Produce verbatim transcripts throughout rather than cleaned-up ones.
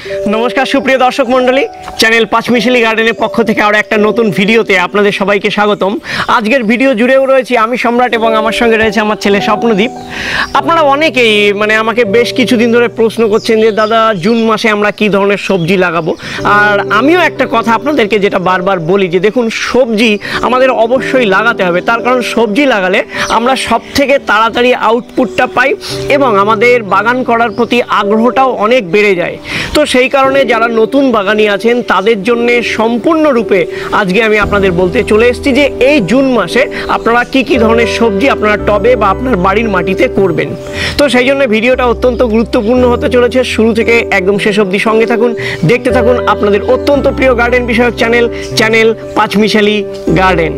नमस्कार सुप्रिय दर्शक मंडली चैनल पाँचमिशाली गार्डन पक्ष থেকে আরো একটা নতুন ভিডিওতে আপনাদের সবাইকে স্বাগতম। আজকের ভিডিও জুড়েও রয়েছে আমি সম্রাট এবং আমার সঙ্গে রয়েছে আমার ছেলে স্বপ্নদীপ। আপনারা অনেকেই মানে আমাকে বেশ কিছুদিন ধরে প্রশ্ন করছেন যে দাদা জুন মাসে আমরা কি ধরনের সবজি লাগাবো, আর আমিও একটা কথা আপনাদেরকে যেটা বারবার বলি যে দেখুন সবজি আমাদের অবশ্যই লাগাতে হবে, তার কারণ সবজি লাগালে আমরা সব থেকে তাড়াতাড়ি আউটপুটটা পাই এবং আমাদের বাগান করার প্রতি আগ্রহটাও অনেক বেড়ে যায়। তো সেই কারণে যারা নতুন বাগানি আছেন তাদের জন্য সম্পূর্ণরূপে আজকে আমি আপনাদের বলতে চলে এসেছি যে এই জুন মাসে আপনারা কি কি ধরনের সবজি আপনারা টবে বা আপনার বাড়ির মাটিতে করবেন। তো সেই জন্য ভিডিওটা অত্যন্ত গুরুত্বপূর্ণ হতে চলেছে, শুরু থেকে একদম শেষ অবধি সঙ্গে থাকুন, দেখতে থাকুন আপনাদের অত্যন্ত প্রিয় গার্ডেন বিষয়ক চ্যানেল চ্যানেল পাঁচমিশালি গার্ডেন।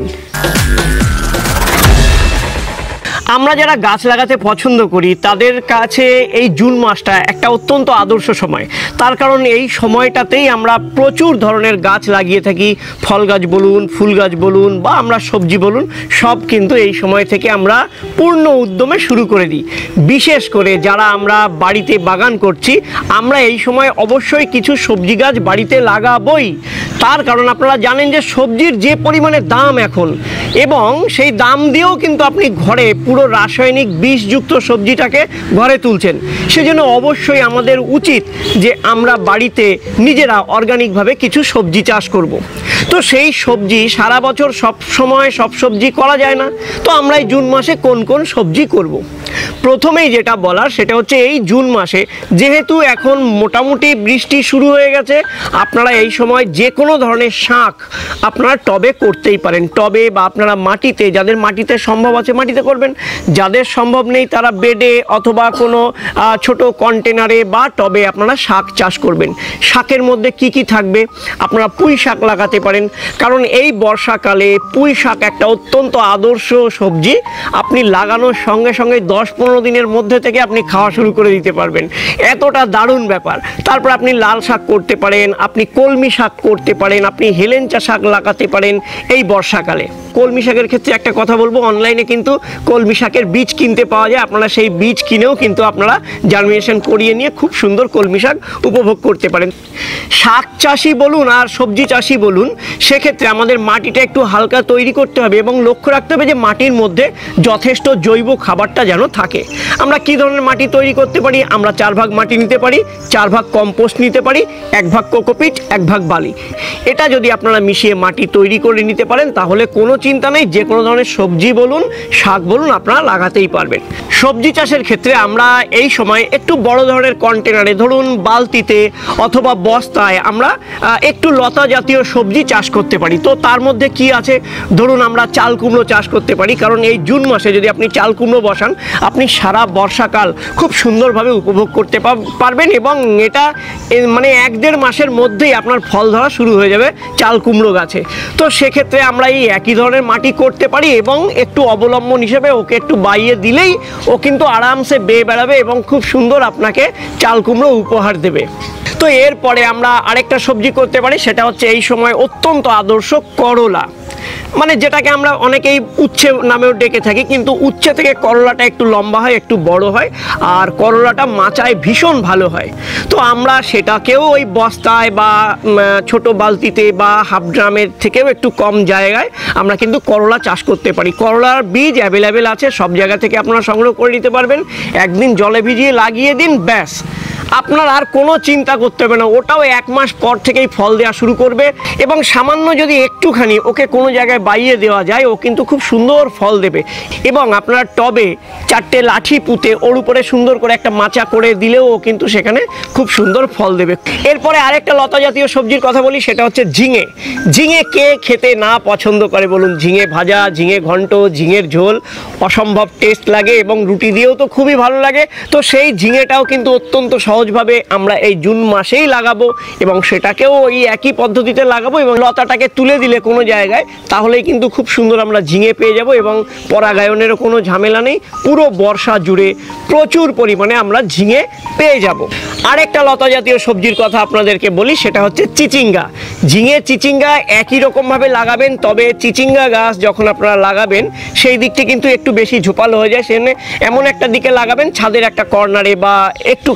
আমরা যারা গাছ লাগাতে পছন্দ করি তাদের কাছে এই জুন মাসটা একটা অত্যন্ত আদর্শ সময়, তার কারণ এই সময়টাতেই আমরা প্রচুর ধরনের গাছ লাগিয়ে থাকি। ফল গাছ বলুন, ফুল গাছ বলুন বা আমরা সবজি বলুন, সব কিন্তু এই সময় থেকে আমরা পূর্ণ উদ্যমে শুরু করে দিই। বিশেষ করে যারা আমরা বাড়িতে বাগান করছি আমরা এই সময় অবশ্যই কিছু সবজি গাছ বাড়িতে লাগাবই, তার কারণ আপনারা জানেন যে সবজির যে পরিমাণে দাম এখন এবং সেই দাম দিয়েও কিন্তু আপনি ঘরে পুরো রাসায়নিক বিষযুক্ত সবজিটাকে ঘরে তুলছেন। সেজন্য অবশ্যই আমাদের উচিত যে আমরা বাড়িতে নিজেরা অর্গানিকভাবে কিছু সবজি চাষ করব। তো সেই সবজি সারা বছর সব সময় সব সবজি করা যায় না, তো আমরা এই জুন মাসে কোন কোন সবজি করব। প্রথমেই যেটা বলার সেটা হচ্ছে এই জুন মাসে যেহেতু এখন মোটামুটি বৃষ্টি শুরু হয়ে গেছে, আপনারা এই সময় যে কোনো ধরনের শাক আপনারা টবে করতেই পারেন। টবে বা আপনারা মাটিতে, যাদের মাটিতে সম্ভব আছে মাটিতে করবেন, যাদের সম্ভব নেই তারা বেডে অথবা কোনো ছোট কন্টেনারে বা টবে আপনারা শাক চাষ করবেন। শাকের মধ্যে কি কি থাকবে, আপনারা পুঁই শাক লাগাতে পারেন, কারণ এই বর্ষাকালে পুঁই শাক একটা অত্যন্ত আদর্শ সবজি। আপনি লাগানোর সঙ্গে সঙ্গে দশ পনেরো দিনের মধ্যে থেকে আপনি খাওয়া শুরু করে দিতে পারবেন, এতটা দারুণ ব্যাপার। তারপর আপনি লাল শাক করতে পারেন, আপনি কলমি শাক করতে পারেন, আপনি হেলেঞ্চা শাক লাগাতে পারেন এই বর্ষাকালে। কলমি শাকের ক্ষেত্রে একটা কথা বলবো, অনলাইনে কিন্তু কলমি শাকের বীজ কিনতে পাওয়া যায়, আপনারা সেই বীজ কিনেও কিন্তু আপনারা জার্মিনেশন করিয়ে নিয়ে খুব সুন্দর কলমি শাক উপভোগ করতে পারেন। শাক চাষি বলুন আর সবজি চাষি বলুন, সেক্ষেত্রে আমাদের মাটিটা একটু হালকা তৈরি করতে হবে এবং লক্ষ্য রাখতে হবে যে মাটির মধ্যে যথেষ্ট জৈব খাবারটা যেন থাকে। আমরা কি ধরনের মাটি তৈরি করতে পারি, আমরা চার ভাগ মাটি নিতে পারি, চার ভাগ কম্পোস্ট নিতে পারি, এক ভাগ কোকোপিট, এক ভাগ বালি। এটা যদি আপনারা মিশিয়ে মাটি তৈরি করে নিতে পারেন তাহলে কোনো চিন্তা নেই, যে কোনো ধরনের সবজি বলুন শাক বলুন আপনারা লাগাতেই পারবেন। সবজি চাষের ক্ষেত্রে আমরা এই সময় একটু বড় ধরনের কন্টেনারে, ধরুন বালতিতে অথবা বস্তায় আমরা একটু লতা জাতীয় সবজি চাষ করতে পারি। তো তার মধ্যে কি আছে, ধরুন আমরা চাল কুমড়ো চাষ করতে পারি, কারণ এই জুন মাসে যদি আপনি চাল কুমড়ো বসান আপনি সারা বর্ষাকাল খুব সুন্দরভাবে উপভোগ করতে পারবেন এবং এটা মানে এক দেড় মাসের মধ্যেই আপনার ফল ধরা শুরু হয়ে যাবে চাল কুমড়ো গাছে। তো সেক্ষেত্রে আমরা এই একই ধরনের মাটি করতে পারি এবং একটু অবলম্বন হিসেবে ওকে একটু বাইয়ে দিলেই ও কিন্তু আরামসে বেয়ে বেড়াবে এবং খুব সুন্দর আপনাকে চাল কুমড়ো উপহার দেবে। তো এরপরে আমরা আরেকটা সবজি করতে পারি, সেটা হচ্ছে এই সময় অত্যন্ত আদর্শ করলা, মানে যেটাকে আমরা অনেকেই উচ্ছে নামেও ডেকে থাকি, কিন্তু উচ্ছে থেকে করলাটা একটু লম্বা হয়, একটু বড় হয় আর করলাটা মাচায় ভীষণ ভালো হয়। তো আমরা সেটাকেও ওই বস্তায় বা ছোট বালতিতে বা হাফ ড্রামের থেকেও একটু কম জায়গায় আমরা কিন্তু করলা চাষ করতে পারি। করলার বীজ অ্যাভেলেবেল আছে, সব জায়গা থেকে আপনারা সংগ্রহ করে নিতে পারবেন। একদিন জলে ভিজিয়ে লাগিয়ে দিন, ব্যাস আপনার আর কোনো চিন্তা করতে হবে না, ওটাও এক মাস পর থেকেই ফল দেওয়া শুরু করবে এবং সামান্য যদি একটুখানি ওকে কোনো জায়গায় বাইয়ে দেওয়া যায় ও কিন্তু খুব সুন্দর ফল দেবে। এবং আপনার টবে চারটে লাঠি পুঁতে ওর উপরে সুন্দর করে একটা মাচা করে দিলেও ও কিন্তু সেখানে খুব সুন্দর ফল দেবে। এরপরে আরেকটা লতা জাতীয় সবজির কথা বলি, সেটা হচ্ছে ঝিঙে। ঝিঙে কে খেতে না পছন্দ করে বলুন, ঝিঙে ভাজা, ঝিঙে ঘন্ট, ঝিঙের ঝোল অসম্ভব টেস্ট লাগে এবং রুটি দিয়েও তো খুবই ভালো লাগে। তো সেই ঝিঙেটাও কিন্তু অত্যন্ত সহজভাবে আমরা এই জুন মাসেই লাগাবো এবং সেটাকেও ওই একই পদ্ধতিতে লাগাবো এবং লতাটাকে তুলে দিলে কোনো জায়গায় তাহলেই কিন্তু খুব সুন্দর আমরা ঝিঙে পেয়ে যাব এবং পরাগায়নেরও কোনো ঝামেলা নেই। পুরো বর্ষা জুড়ে প্রচুর পরিমাণে আমরা ঝিঙে পেয়ে যাব। আরেকটা লতা জাতীয় সবজির কথা আপনাদেরকে বলি, সেটা হচ্ছে চিচিঙ্গা। ঝিঙে চিচিঙ্গা একই রকমভাবে লাগাবেন, তবে চিচিঙ্গা গাছ যখন আপনারা লাগাবেন সেই দিকটি কিন্তু একটু বেশি ঝোপালো হয়ে যায়, সেজন্য এমন একটা দিকে লাগাবেন ছাদের একটা কর্নারে বা একটুখানি সাইড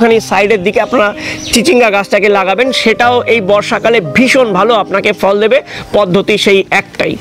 সাইডের দিকে আপনারা চিচিঙ্গা গাছটাকে লাগাবেন, সেটাও এই বর্ষাকালে ভীষণ ভালো আপনাকে ফল দেবে। পদ্ধতি সেই একটাই।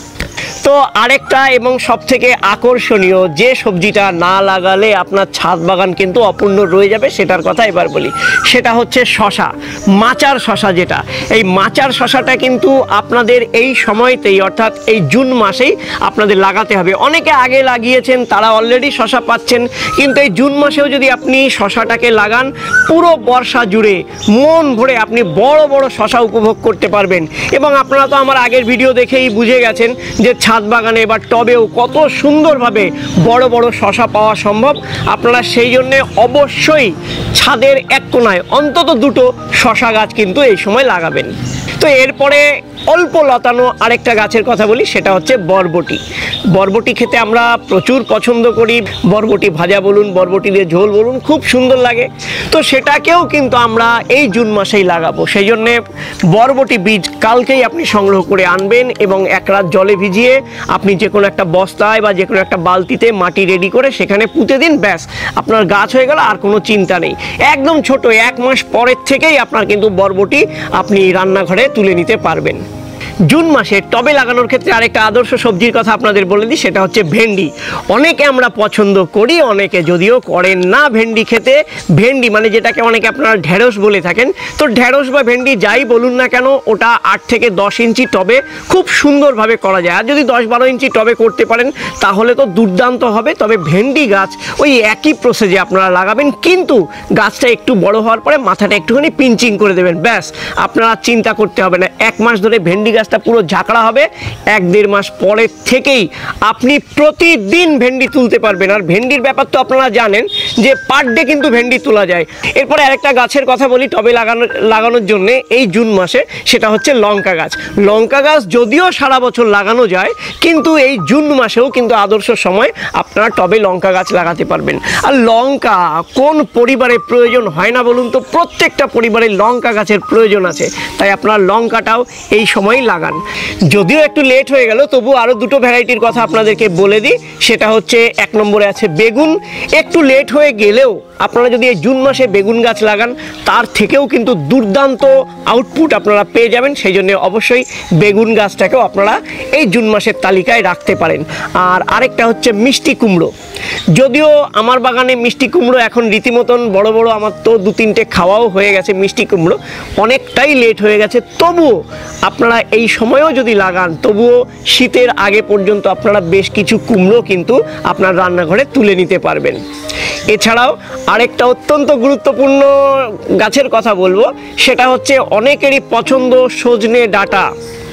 তো আরেকটা এবং সবথেকে আকর্ষণীয় যে সবজিটা না লাগালে আপনার ছাদ বাগান কিন্তু অপূর্ণ রয়ে যাবে, সেটার কথা এবার বলি। সেটা হচ্ছে শশা, মাচার শশা। যেটা এই মাচার শশাটা কিন্তু আপনাদের এই সময়তেই অর্থাৎ এই জুন মাসেই আপনাদের লাগাতে হবে। অনেকে আগে লাগিয়েছেন, তারা অলরেডি শশা পাচ্ছেন, কিন্তু এই জুন মাসেও যদি আপনি শশাটাকে লাগান, পুরো বর্ষা জুড়ে মন ভরে আপনি বড় বড় শশা উপভোগ করতে পারবেন। এবং আপনারা তো আমার আগের ভিডিও দেখেই বুঝে গেছেন যে ছাদ বাগানে বা টবেও কত সুন্দরভাবে বড় বড় শশা পাওয়া সম্ভব। আপনারা সেই জন্যে অবশ্যই ছাদের এক কোণায় অন্তত দুটো শশা গাছ কিন্তু এই সময় লাগাবেন। তো এরপরে অল্প লতানো আরেকটা গাছের কথা বলি, সেটা হচ্ছে বরবটি। বরবটি খেতে আমরা প্রচুর পছন্দ করি। বরবটি ভাজা বলুন, বরবটি দিয়ে ঝোল বলুন, খুব সুন্দর লাগে। তো সেটাকেও কিন্তু আমরা এই জুন মাসেই লাগাবো। সেই জন্যে বরবটি বীজ কালকেই আপনি সংগ্রহ করে আনবেন এবং এক রাত জলে ভিজিয়ে আপনি যে কোনো একটা বস্তায় বা যে কোনো একটা বালতিতে মাটি রেডি করে সেখানে পুঁতে দিন, ব্যাস আপনার গাছ হয়ে গেল, আর কোনো চিন্তা নেই। একদম ছোট, এক মাস পরের থেকেই আপনার কিন্তু বরবটি আপনি রান্নাঘরে তুলে নিতে পারবেন। জুন মাসে টবে লাগানোর ক্ষেত্রে আরেকটা আদর্শ সবজির কথা আপনাদের বলে দিই, সেটা হচ্ছে ভেন্ডি। অনেকে আমরা পছন্দ করি, অনেকে যদিও করেন না ভেন্ডি খেতে। ভেন্ডি মানে যেটাকে অনেকে আপনারা ঢেঁড়স বলে থাকেন, তো ঢেঁড়স বা ভেন্ডি যাই বলুন না কেন, ওটা আট থেকে দশ ইঞ্চি টবে খুব সুন্দরভাবে করা যায়। আর যদি দশ বারো ইঞ্চি টবে করতে পারেন তাহলে তো দুর্দান্ত হবে। তবে ভেন্ডি গাছ ওই একই প্রসেসে আপনারা লাগাবেন, কিন্তু গাছটা একটু বড় হওয়ার পরে মাথাটা একটুখানি পিঞ্চিং করে দেবেন, ব্যাস আপনারা চিন্তা করতে হবে না। এক মাস ধরে ভেন্ডি গাছটা পুরো ঝাঁকড়া হবে। এক দেড় মাস পরের থেকেই আপনি প্রতিদিন ভেন্ডি তুলতে পারবেন। আর ভেন্ডির ব্যাপার তো আপনারা জানেন যে পার ডে কিন্তু ভেন্ডি তোলা যায়। এরপরে আরেকটা গাছের কথা বলি টবে লাগানো লাগানোর জন্য এই জুন মাসে, সেটা হচ্ছে লঙ্কা গাছ। লঙ্কা গাছ যদিও সারা বছর লাগানো যায়, কিন্তু এই জুন মাসেও কিন্তু আদর্শ সময় আপনারা টবে লঙ্কা গাছ লাগাতে পারবেন। আর লঙ্কা কোন পরিবারে প্রয়োজন হয় না বলুন তো? প্রত্যেকটা পরিবারে লঙ্কা গাছের প্রয়োজন আছে, তাই আপনারা লঙ্কাটাও এই সময় লাগান। যদিও একটু লেট হয়ে গেল, তবু আরও দুটো ভ্যারাইটির কথা আপনাদেরকে বলে দিই। সেটা হচ্ছে এক নম্বরে আছে বেগুন। একটু লেট হয়ে গেলেও আপনারা যদি এই জুন মাসে বেগুন গাছ লাগান, তার থেকেও কিন্তু দুর্দান্ত আউটপুট আপনারা পেয়ে যাবেন। সেই জন্য অবশ্যই বেগুন গাছটাকেও আপনারা এই জুন মাসের তালিকায় রাখতে পারেন। আর আরেকটা হচ্ছে মিষ্টি কুমড়ো। যদিও আমার বাগানে মিষ্টি কুমড়ো এখন রীতিমতন বড় বড়, আমার তো দু তিনটে খাওয়াও হয়ে গেছে মিষ্টি কুমড়ো, অনেকটাই লেট হয়ে গেছে। তবুও আপনারা এই সময়ও যদি লাগান, তবুও শীতের আগে পর্যন্ত আপনারা বেশ কিছু কুমড়ো কিন্তু আপনার রান্নাঘরে তুলে নিতে পারবেন। এছাড়াও আরেকটা অত্যন্ত গুরুত্বপূর্ণ গাছের কথা বলবো, সেটা হচ্ছে অনেকেরই পছন্দ সজনে ডাঁটা।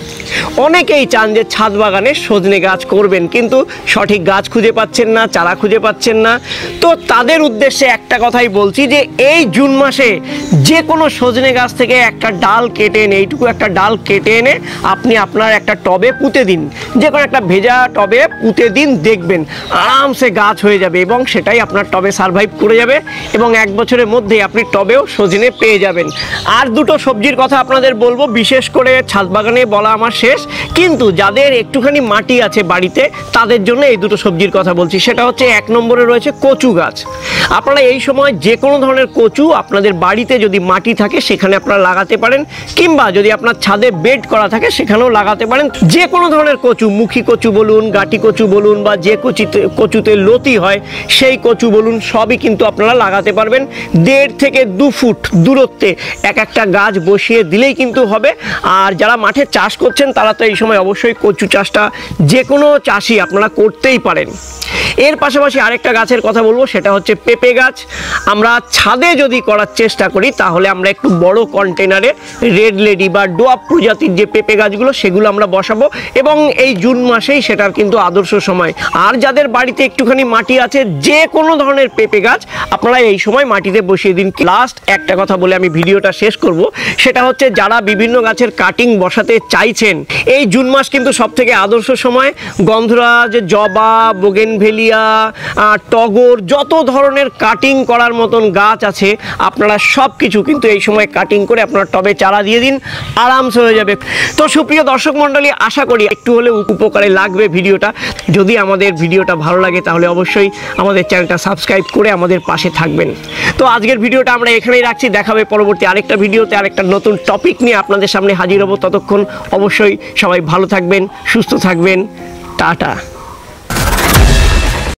অনেকেই চান যে ছাদ বাগানে সজনে গাছ করবেন, কিন্তু সঠিক গাছ খুঁজে পাচ্ছেন না, চারা খুঁজে পাচ্ছেন না। তো তাদের উদ্দেশ্যে একটা কথাই বলছি যে এই জুন মাসে যে কোনো সজনে গাছ থেকে একটা ডাল কেটে এনে, এইটুকু একটা ডাল কেটে এনে আপনি আপনার একটা টবে পুঁতে দিন, যে কোনো একটা ভেজা টবে পুঁতে দিন, দেখবেন আরামসে গাছ হয়ে যাবে এবং সেটাই আপনার টবে সারভাইভ করে যাবে এবং এক বছরের মধ্যেই আপনি টবেও সজনে পেয়ে যাবেন। আর দুটো সবজির কথা আপনাদের বলবো, বিশেষ করে ছাদ বাগানে বলা আমার শেষ, কিন্তু যাদের একটুখানি মাটি আছে বাড়িতে তাদের জন্য এই দুটো সবজির কথা বলছি। সেটা হচ্ছে এক নম্বরে রয়েছে কচু গাছ। আপনারা এই সময় যে কোনো ধরনের কচু আপনাদের বাড়িতে যদি মাটি থাকে সেখানে আপনারা লাগাতে পারেন, কিংবা যদি আপনার ছাদে বেড করা থাকে সেখানেও লাগাতে পারেন। যে কোনো ধরনের কচু, মুখী কচু বলুন, গাটি কচু বলুন, বা যে কচুতে কচুতে লতি হয় সেই কচু বলুন, সবই কিন্তু আপনারা লাগাতে পারবেন। দেড় থেকে দু ফুট দূরত্বে এক একটা গাছ বসিয়ে দিলেই কিন্তু হবে। আর যারা মাঠে চাষ করছেন তারা তো এই সময় অবশ্যই কচু চাষটা যে কোনো চাষই আপনারা করতেই পারেন। এর পাশাপাশি আরেকটা গাছের কথা বলবো, সেটা হচ্ছে পেঁপে গাছ। আমরা ছাদে যদি করার চেষ্টা করি তাহলে আমরা একটু বড় কন্টেনারে রেড লেডি বা ডোয়াব প্রজাতির যে পেঁপে গাছগুলো সেগুলো আমরা বসাবো এবং এই জুন মাসেই সেটার কিন্তু আদর্শ সময়। আর যাদের বাড়িতে একটুখানি মাটি আছে, যে কোনো ধরনের পেঁপে গাছ আপনারা এই সময় মাটিতে বসিয়ে দিন। লাস্ট একটা কথা বলে আমি ভিডিওটা শেষ করব, সেটা হচ্ছে যারা বিভিন্ন গাছের কাটিং বসাতে চাইছেন থাকবেন। এই জুন মাস কিন্তু সব থেকে আদর্শ সময়। গন্ধরাজ, জবা, বোগেনভেলিয়া, টগর, যত ধরনের কাটিং করার মতন গাছ আছে আপনারা সব কিছু কিন্তু এই সময় কাটিং করে আপনার টবে চারা দিয়ে দিন, আরামসে হয়ে যাবে। তো সুপ্রিয় দর্শক মণ্ডলী, আশা করি একটু হলেও উপকারে লাগবে ভিডিওটা। যদি আমাদের ভিডিওটা ভালো লাগে তাহলে অবশ্যই আমাদের চ্যানেলটা সাবস্ক্রাইব করে আমাদের পাশে থাকবেন। তো আজকের ভিডিওটা আমরা এখানেই রাখছি, দেখাবে পরবর্তী আরেকটা ভিডিওতে আরেকটা নতুন টপিক নিয়ে আপনাদের সামনে হাজির হব। ততক্ষণ অবশ্যই সবাই ভালো থাকবেন, সুস্থ থাকবেন। টাটা।